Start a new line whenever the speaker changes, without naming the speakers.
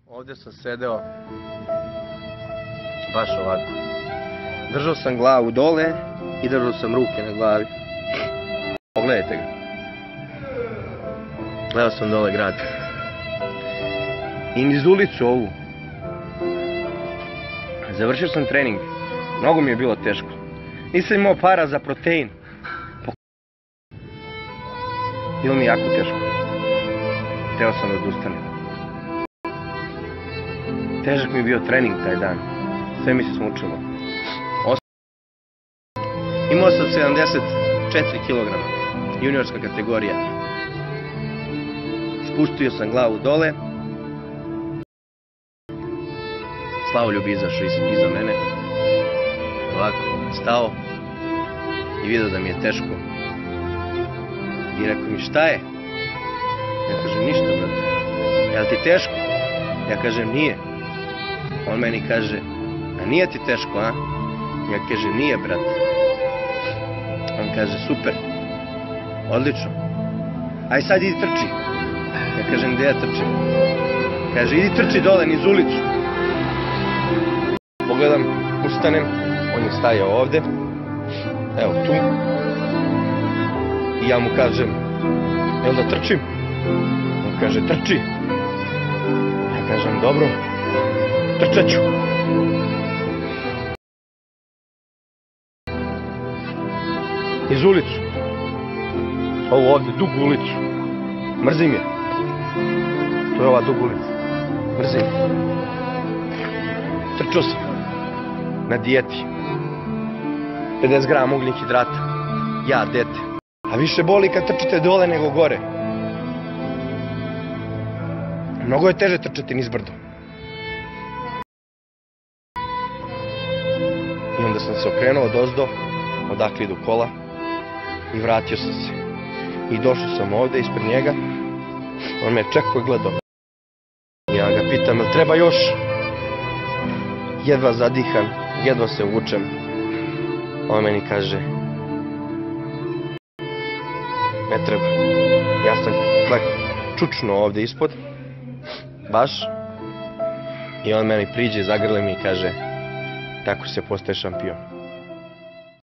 Ovdje sam sedeo baš ovako. Držao sam glavu dole i držao sam ruke na glavi. Pogledajte ga. Gledao sam dole grad. I niz ulicu ovu. Završio sam trening. Mnogo mi je bilo teško. Nisam imao para za protein. Bilo mi jako teško. Hteo sam da odustanem. Težak mi je bio trening taj dan. Sve mi se smučilo. Imao sam 74 kg. Juniorska kategorija. Spustio sam glavu dole. Slavoljub izašao iza mene. Ovako, stao. I vidio da mi je teško. I rekao mi, šta je? Ja kažem, ništa, brate. Jel ti teško? Ja kažem, nije. On meni kaže, a nije ti teško, a? Ja kažem, nije, brate. On kaže, super. Odlično. Aj sad idi trči. Ja kažem, gdje ja trčim? Kaže, idi trči dole, niz ulicu. Pogledam, ustanem. On je stajao ovde. Evo, tu. I ja mu kažem, jel da trčim? On kaže, trči. Ja kažem, dobro, trčat ću. Iz ulicu. Ovu ovde, dugu ulicu. Mrzim je. To je ova duga ulica. Mrzim je. Trčao sam. Na dijeti. 50 grama ugljenih hidrata. Ja, dete. A više boli kad trčite dole nego gore. Mnogo je teže trčati niz brdo. I onda sam se okrenuo odozdo, odakle idu kola, i vratio sam se. I došao sam ovde ispred njega. On me čekao i gledao. Ja ga pitam, jel treba još? Jedva zadihan, jedva se vučem. On meni kaže, ne treba. Ja sam čučno ovde ispod, baš. I on meni priđe, zagrle mi i kaže, tako se postaje šampion.